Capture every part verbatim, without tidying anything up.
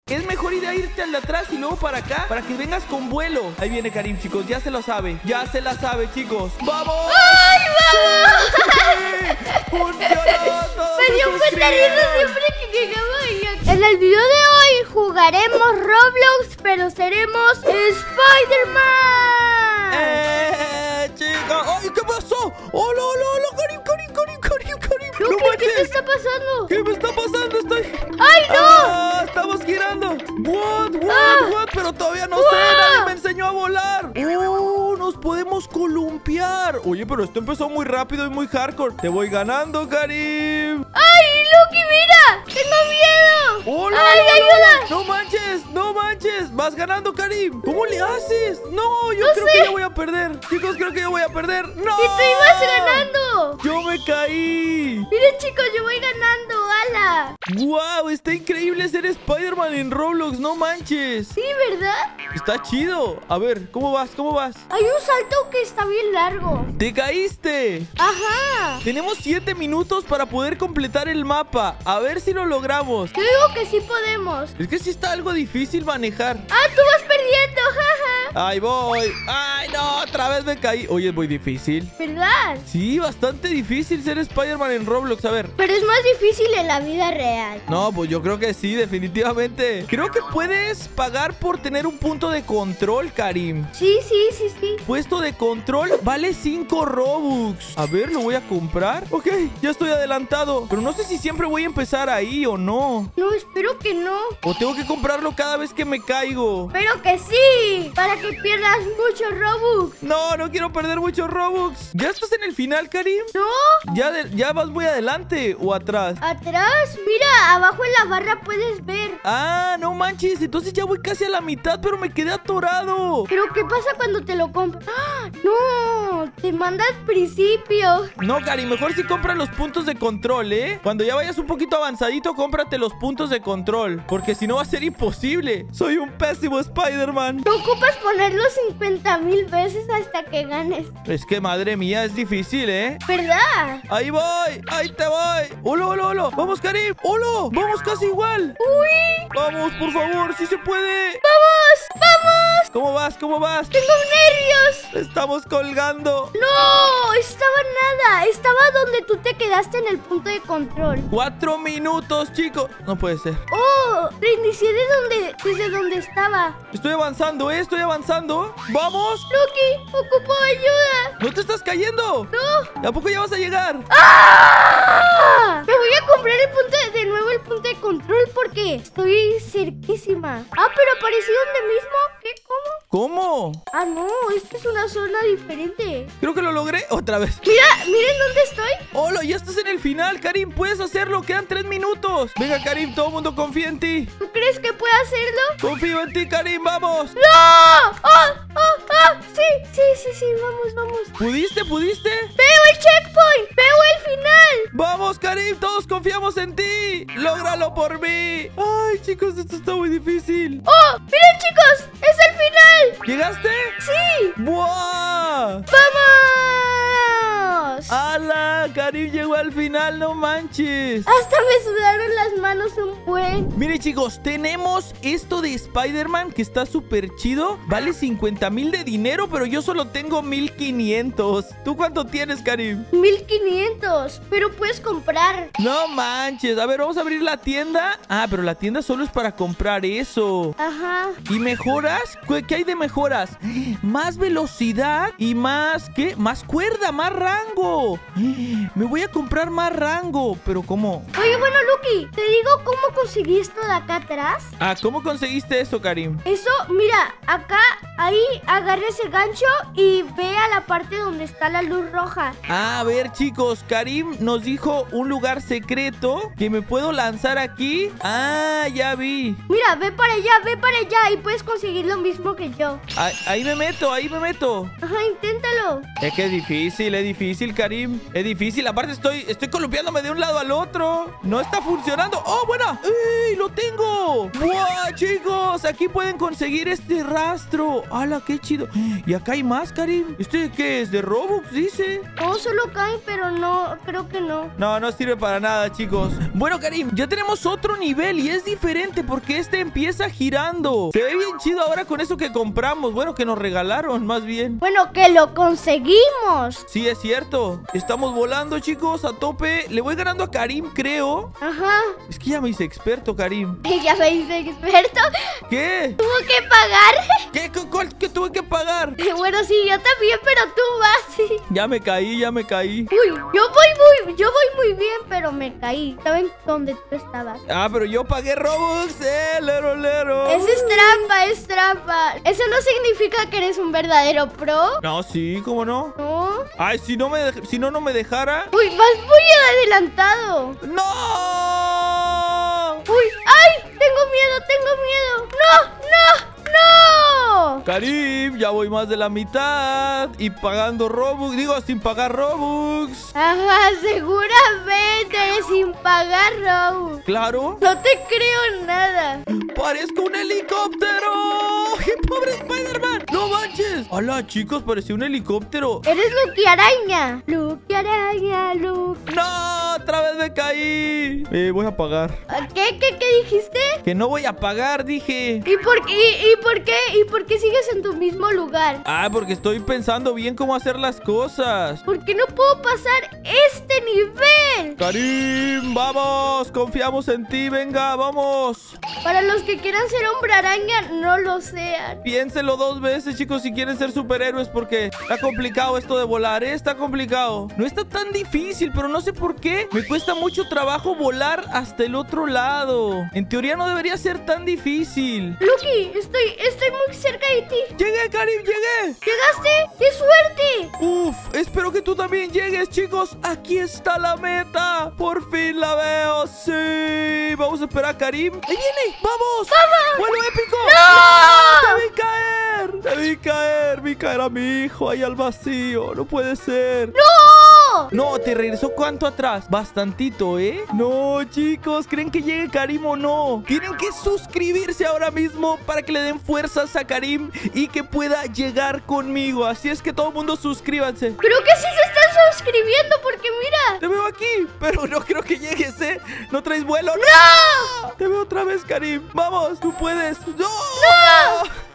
Es mejor idea irte al de atrás y luego para acá, para que vengas con vuelo. Ahí viene Karim, chicos, ya se lo sabe. Ya se la sabe, chicos. ¡Vamos! ¡Ay, vamos! ¡Sí! ¡Funcionó! ¡Todos Me dio se un petardo suscriben! siempre que llegaba ahí. En el video de hoy jugaremos Roblox, pero seremos Spider-Man. ¡Eh, chica! ¡Ay, qué pasó! ¡Hola, hola, hola! ¡Karim, Karim, Karim, Karim, Karim! Luke, ¡No ¿qué te manches! está pasando? ¿Qué me está pasando? Estoy... ¡Ay, no! ¡Ah! ¡Estamos girando! ¿What? ¿What? Ah. ¿What? Pero todavía no ¡Wow! sé. Nadie me enseñó a volar. ¡Oh! ¡Nos podemos columpiar! Oye, pero esto empezó muy rápido y muy hardcore. Te voy ganando, Karim. ¡Ay, Luke, mira! ¡Tengo miedo! ¡Hola! ¡Ay, hola, ayuda! hola! ¡No manches! ¡No manches! ¡Vas ganando, Karim! ¿Cómo le haces? No, yo No creo sé. que yo voy a perder. Chicos, creo que yo voy a perder. ¡No! ¡Y tú ibas ganando! ¡Yo me caí! Miren, chicos, yo voy ganando, ala. ¡Wow! Está increíble ser Spider-Man en Roblox. ¡No manches! Sí, ¿verdad? Está chido. A ver, ¿cómo vas? ¿Cómo vas? Hay un salto que está bien largo. ¡Te caíste! Ajá. Tenemos siete minutos para poder completar el mapa. A ver si lo logramos. Yo digo que sí podemos. Es que sí está algo difícil manejar. ¡Ah, tú vas perdiendo! ¡Jaja! ¡Ahí voy! ¡Ay, no! Otra vez me caí. Oye, es muy difícil. ¿Verdad? Sí, bastante difícil ser Spider-Man en Roblox. A ver. Pero es más difícil en la vida real. No, pues yo creo que sí, definitivamente. Creo que puedes pagar por tener un punto de control, Karim. Sí, sí, sí, sí. Puesto de control vale cinco Robux. A ver, lo voy a comprar. Ok, ya estoy adelantado. Pero no sé si siempre voy a empezar ahí o no. No, espero que no. O tengo que comprarlo cada vez que me caigo. Espero que sí. Para que pierdas mucho Robux. No, no quiero perder muchos Robux. ¿Ya estás en el final, Karim? ¿No? ¿Ya, de- ya vas muy adelante o atrás? Atrás, mira, abajo en la barra puedes ver. Ah, no manches. Entonces ya voy casi a la mitad, pero me quedé atorado. Pero ¿qué pasa cuando te lo compras? ¡Ah! No, te manda al principio. No, Karim, mejor si compras los puntos de control, ¿eh? Cuando ya vayas un poquito avanzadito, cómprate los puntos de control. Porque si no va a ser imposible. Soy un pésimo Spider-Man. No ocupas ponerlo cincuenta mil veces hasta que ganes. Es que, madre mía, es difícil, ¿eh? ¿Verdad? Ahí voy, ahí te voy. Hola, hola, hola. Vamos, Karim. Hola, vamos casi igual. ¡Uy! Vamos, por favor, si se puede. ¡Vamos! ¡Vamos! ¿Cómo vas? ¿Cómo vas? ¡Tengo nervios! Estamos colgando. ¡No! Estaba nada. Estaba donde tú te quedaste en el punto de control. Cuatro minutos, chicos. No puede ser. ¡Oh! Reinicié de donde, desde donde estaba. Estoy avanzando, ¿eh? Estoy avanzando. ¡Vamos! Lucky, ocupo ayuda. ¿No te estás cayendo? ¡No! ¿A poco ya vas a llegar? ¡Ah! Me voy a comprar el punto de, de nuevo el punto de control porque estoy cerquísima. Ah, pero apareció donde mismo. ¿Qué? ¿Cómo? ¿Cómo? Ah, no, esta es una zona diferente. Creo que lo logré otra vez. Mira, miren dónde estoy. Hola, ya estás en el final, Karim. Puedes hacerlo. Quedan tres minutos. Venga, Karim, todo el mundo confía en ti. ¿Tú crees que puedo hacerlo? Confío en ti, Karim. Vamos. ¡No! ¡Oh! ¡Oh! ¡Oh! Sí, sí, sí, sí. Vamos, vamos. ¿Pudiste? ¿Pudiste? ¡Veo el checkpoint! ¡Veo el final! Vamos, Karim. Todos confiamos en ti. Lógralo por mí. Ay, chicos, esto está muy difícil. ¡Oh! ¡Miren, chicos! ¡Es el final! ¿Llegaste? ¡Sí! ¡Buah! ¡Vamos! ¡Hala! Karim llegó al final, no manches. Hasta me sudaron las manos un buen. Mire, chicos, tenemos esto de Spider-Man que está súper chido. Vale cincuenta mil de dinero, pero yo solo tengo mil quinientos. ¿Tú cuánto tienes, Karim? mil quinientos. Pero puedes comprar. No manches. A ver, vamos a abrir la tienda. Ah, pero la tienda solo es para comprar eso. Ajá. ¿Y mejoras? ¿Qué, qué hay de mejoras? Más velocidad y más... ¿Qué? Más cuerda, más rango. Me voy a comprar más rango. ¿Pero cómo? Oye, bueno, Lucky, ¿te digo cómo conseguí esto de acá atrás? Ah, ¿cómo conseguiste eso, Karim? Eso, mira, acá, ahí agarres el gancho y ve a la parte donde está la luz roja. Ah, a ver, chicos, Karim nos dijo un lugar secreto que me puedo lanzar aquí. Ah, ya vi. Mira, ve para allá, ve para allá y puedes conseguir lo mismo que yo. Ahí, ahí me meto, ahí me meto. Ajá, inténtalo. Es que es difícil, es difícil, Karim. Es difícil, aparte estoy, estoy columpiándome de un lado al otro. No está funcionando. ¡Oh, buena! ¡Ey, lo tengo! ¡Buah, chicos! Aquí pueden conseguir este rastro. ¡Hala, qué chido! Y acá hay más, Karim. ¿Este qué es? ¿De Robux, dice? No, solo cae, pero no, creo que no. No, no sirve para nada, chicos. Bueno, Karim, ya tenemos otro nivel y es diferente porque este empieza girando. Se ve bien chido ahora con eso que compramos. Bueno, que nos regalaron, más bien. Bueno, que lo conseguimos. Sí, es cierto. Estamos volando, chicos, a tope. Le voy ganando a Karim, creo. Ajá. Es que ya me hice experto, Karim. Ya me hice experto. ¿Qué? Tuvo que pagar. ¿Qué? ¿Cuál que tuve que pagar? Bueno, sí, yo también, pero tú vas. Ya me caí, ya me caí. Uy, yo voy muy, yo voy muy bien, pero me caí. ¿Saben dónde tú estabas? Ah, pero yo pagué Robux, eh, lero, lero. Eso es trampa, es trampa. Eso no significa que eres un verdadero pro. No, sí, ¿cómo no? No. Ay, si no me dej- si no, no me dejara. Uy, vas muy adelantado. ¡No! Uy, ay, tengo miedo, tengo miedo. No, no, no. Karim, ya voy más de la mitad. Y pagando Robux, digo, sin pagar Robux. Ajá, seguramente sin pagar Robux. Claro. No te creo nada. ¡Parezco un helicóptero! ¡Qué pobre Spider-Man! ¡No manches! ¡Hola, chicos! Parecía un helicóptero. Eres Lucky Araña. Lucky Araña, Lucky. ¡No! ¡Otra vez me caí! Eh, voy a pagar. ¿Qué, qué, qué dijiste? Que no voy a pagar, dije. ¿Y por qué? ¿Y, y por qué? ¿Y por qué sigues en tu mismo lugar? Ah, porque estoy pensando bien cómo hacer las cosas. ¿Por qué no puedo pasar este nivel? Karim, vamos. Confiamos en ti. Venga, vamos. Para los que quieran ser hombre araña, no lo sean. Piénsenlo dos veces, chicos, si quieren ser superhéroes, porque está complicado esto de volar, ¿eh? Está complicado. No está tan difícil, pero no sé por qué. Me cuesta mucho trabajo volar hasta el otro lado. En teoría no debería ser tan difícil. Lucky, estoy, estoy muy cerca de ti. ¡Llegué, Karim! ¡Llegué! ¿Llegaste? ¡Qué suerte! Uf, espero que tú también llegues, chicos. Aquí está la meta. Por fin la veo. Sí. Vamos a esperar a Karim. ¡Ahí viene! ¡Vamos! ¡Vamos! ¡Vuelo épico! ¡No! ¡Te vi caer! ¡Te vi caer! Vi caer a mi hijo ahí al vacío. No puede ser. ¡No! No, ¿te regresó cuánto atrás? Bastantito, ¿eh? No, chicos, ¿creen que llegue Karim o no? Tienen que suscribirse ahora mismo para que le den fuerzas a Karim y que pueda llegar conmigo. Así es que todo el mundo suscríbanse. Creo que sí se están suscribiendo porque mira. Te veo aquí, pero no creo que llegues, ¿eh? ¿No traes vuelo? ¡No! Te veo otra vez, Karim. Vamos, tú puedes. ¡No! ¡No!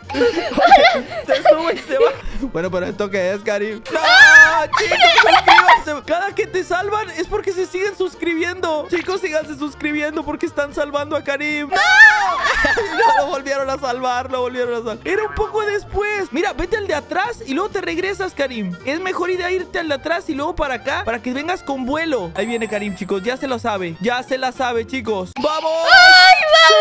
Se sube y se va. Bueno, pero ¿esto qué es, Karim? ¡No! ¡Chicos, suscríbanse! Cada que te salvan es porque se siguen suscribiendo. Chicos, síganse suscribiendo porque están salvando a Karim. ¡No! No, lo volvieron a salvar, lo volvieron a salvar. Era un poco después. Mira, vete al de atrás y luego te regresas, Karim. Es mejor idea irte al de atrás y luego para acá, para que vengas con vuelo. Ahí viene Karim, chicos, ya se lo sabe. Ya se la sabe, chicos. ¡Vamos! ¡Ay,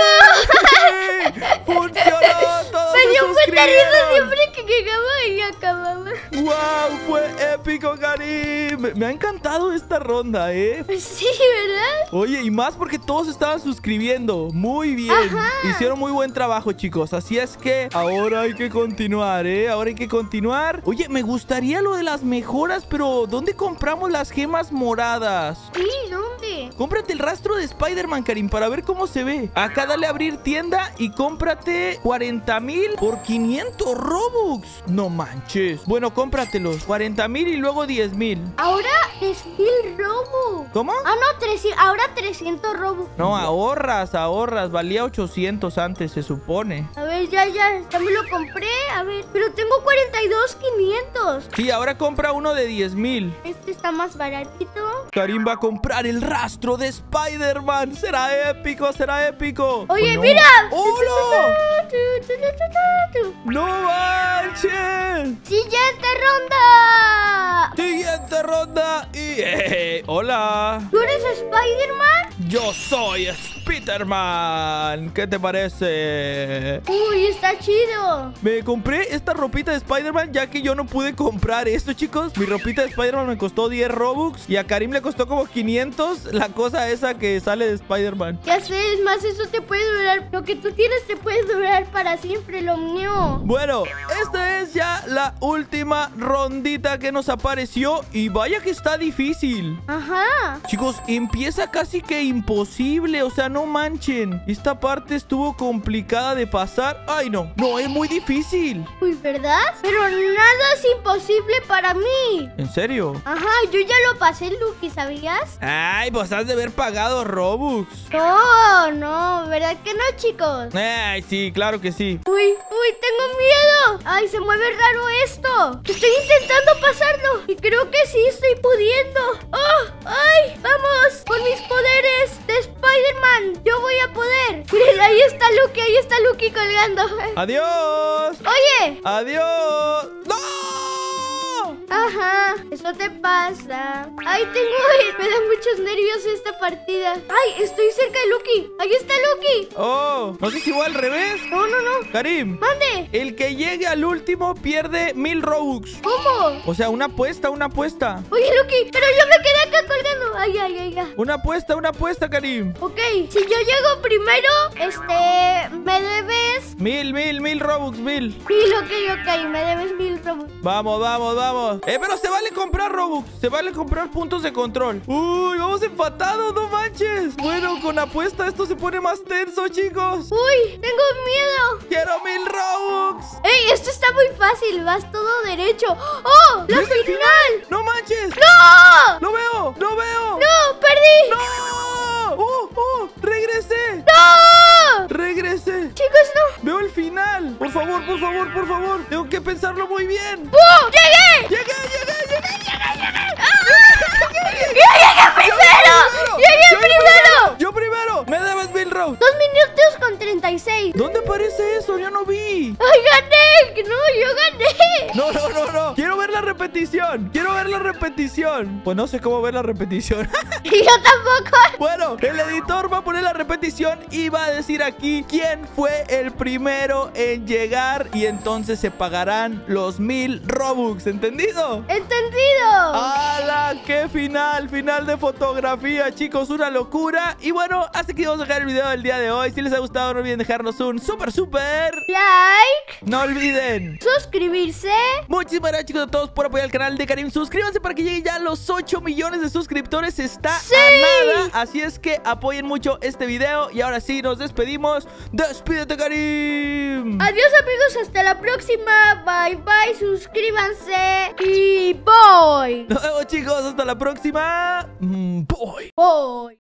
vamos! ¡Sí! ¡Funcionó! ¡Todos Me se dio un buen de risa suscribieron! siempre que llegaba y acababa. ¡Wow! Fue épico, Karim. Me, me ha encantado esta ronda, ¿eh? Sí, ¿verdad? Oye, y más porque todos estaban suscribiendo. Muy bien. Ajá. Hicieron muy buen trabajo, chicos. Así es que ahora hay que continuar, ¿eh? Ahora hay que continuar. Oye, me gustaría lo de las mejoras, pero ¿dónde compramos las gemas moradas? Sí, ¿dónde? Cómprate el rastro de Spider-Man, Karim, para ver cómo se ve. Acá dale a abrir tienda y cómprate cuarenta mil por quinientos Robux. No manches. Bueno, cómpratelos. cuarenta mil y luego diez mil. Ahora tres mil Robux. ¿Cómo? Ah, no, trescientos, ahora trescientos Robux. No, ahorras, ahorras. Valía ochocientos antes, se supone. A ver, ya, ya, ya me lo compré. A ver, pero tengo cuarenta y dos mil quinientos. Sí, ahora compra uno de diez mil. Este está más baratito. Karim va a comprar el rastro de Spider-Man. Será épico, será épico. Oye, ¿O no? mira. ¡Hola! Tu, tu, tu, tu, tu, tu. ¡No manches! Siguiente ronda. Siguiente ronda y... eh, ¡hola! ¿Tú eres Spider-Man? Yo soy Spider-Man. ¿Qué te parece? Uy, está chido. Me compré esta ropita de Spider-Man ya que yo no pude comprar esto, chicos. Mi ropita de Spider-Man me costó diez Robux y a Karim le costó como quinientos la cosa esa que sale de Spider-Man. Ya sé, es más, eso te puede durar. Lo que tú tienes te puede durar para siempre, lo mío. Bueno, esta es ya la última rondita que nos apareció y vaya que está difícil. Ajá. Chicos, empieza casi que imposible, o sea, no manchen. Esta parte estuvo complicada de pasar. Ay, no. No, es muy difícil. Uy, ¿verdad? Pero nada es imposible para mí. ¿En serio? Ajá, yo ya lo pasé, Lucky, ¿sabías? Ay, pues has de haber pagado Robux. No, no, ¿verdad que no, chicos? Ay, sí, claro que sí. Uy, uy, tengo miedo. Ay, se mueve raro esto. Estoy intentando pasarlo y creo que sí estoy pudiendo. ¡Oh! ¡Ay! ¡Vamos! Con mis poderes de Spider-Man, yo voy a poder. Miren, ahí está Lucky, ahí está Lucky colgando. ¡Adiós! Oye. ¡Adiós! ¡No! Ajá, eso te pasa. Ay, tengo... Me da muchos nervios esta partida. Ay, estoy cerca de Lucky. Ahí está Lucky. Oh, ¿no sé si igual al revés? No, no, no. Karim, Mande. el que llegue al último pierde mil Robux. ¿Cómo? O sea, una apuesta, una apuesta. Oye, Lucky, pero yo me quedé acá colgando. Ay, ay, ay, ay. Una apuesta, una apuesta, Karim. Ok, si yo llego primero, este... Me debes... Mil, mil, mil Robux, mil. Mil, ok, ok, me debes mil Robux. Vamos, vamos, vamos. Eh, pero se vale comprar Robux. Se vale comprar puntos de control. Uy, vamos empatados, no manches. Bueno, con apuesta esto se pone más tenso, chicos. Uy, tengo miedo. Quiero mil Robux. Ey, esto está muy fácil, vas todo derecho. ¡Oh! ¡La ¿Ves el final! ¡No manches! ¡No! ¡Lo veo! ¡Lo veo! ¡No! ¡Perdí! ¡No! ¡Oh, oh! ¡Regresé! ¡No! ¡Regresé! Chicos, no. ¡Veo el final! Por favor, por favor, por favor. Tengo que pensarlo muy bien. ¡Oh! ¡Llegué! ¡Llegué, llegué, llegué, llegué! ¡Yo llegué primero! ¡Llegué ¡Yo primero! ¡Yo primero! ¡Me debes mil Robux! Dos minutos con treinta y seis. ¿Dónde aparece eso? Yo no vi. ¡Ay, gané! ¡No, yo gané! No, no, no, no. Quiero ver la repetición. Quiero ver la repetición. Pues no sé cómo ver la repetición. Y yo tampoco. Bueno, el editor va a poner la repetición y va a decir aquí quién fue el primero en llegar. Y entonces se pagarán los mil Robux. ¿Entendido? ¡Entendido! ¡Hala! ¡Qué final! Final de fotografía, chicos. Una locura. Y bueno, hasta aquí vamos a dejar el video del día de hoy. Si les ha gustado, no olviden dejarnos un súper, súper Like. No olviden Suscribirse. Muchísimas gracias, chicos, a todos por apoyar el canal de Karim. Suscríbanse para que lleguen ya a los ocho millones de suscriptores. Está ¡Sí! a nada. Así es que apoyen mucho este video. Y ahora sí, nos despedimos. ¡Despídete, Karim! Adiós, amigos. Hasta la próxima. Bye, bye. Suscríbanse. Y bye. Nos vemos, chicos. Hasta la próxima. Mm, Bye. Bye.